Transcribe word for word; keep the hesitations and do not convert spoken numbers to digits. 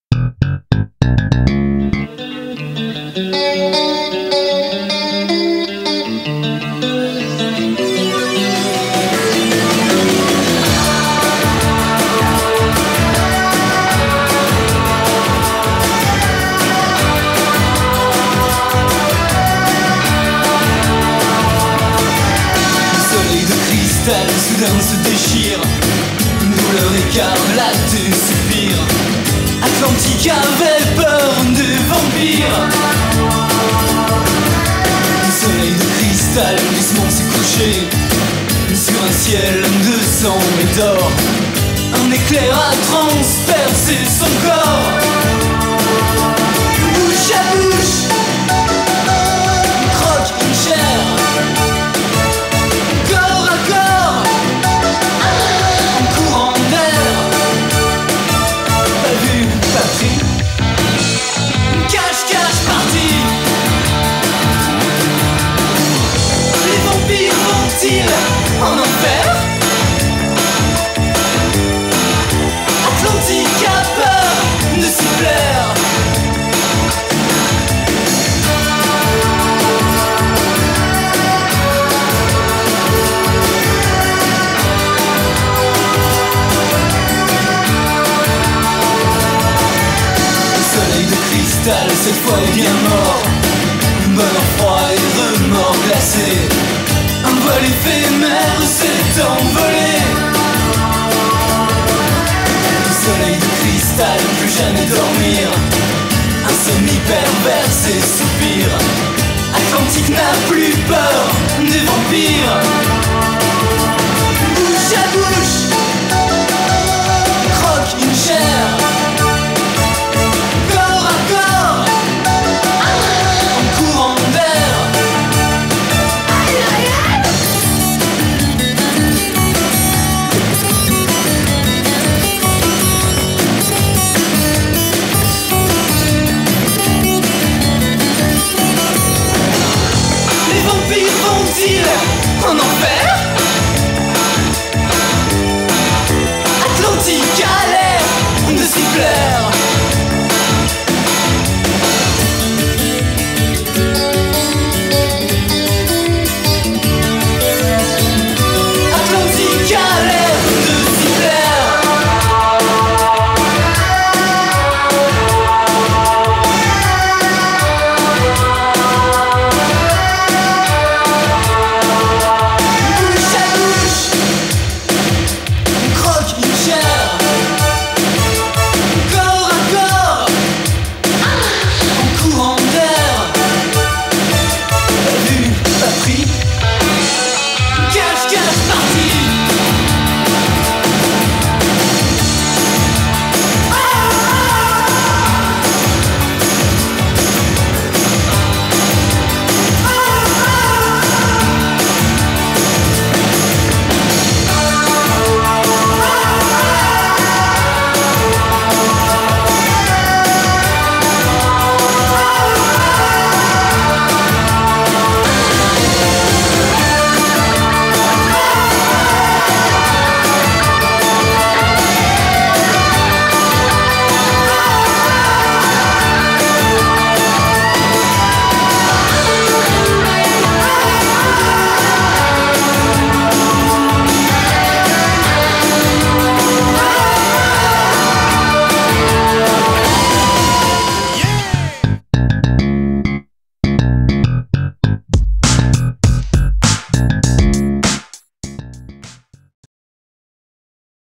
Soudain se déchire, une douleur écarlate et soupir. Atlantique avait peur des vampires. Le soleil de cristal doucement s'est couché sur un ciel de sang et d'or. Un éclair a transpercé son corps. Bouche à bouche, croque une chair. Cache-cache parti. Les vampires vont-ils en enfer? Atlantique a peur de s'y plaire. Cette fois est bien mort. Bonheur froid et remords glacés. Un vol éphémère s'est envolé. Le soleil de cristal, plus jamais dormir. Insomnie perverse et soupir. Atlantique n'a plus peur des vampires.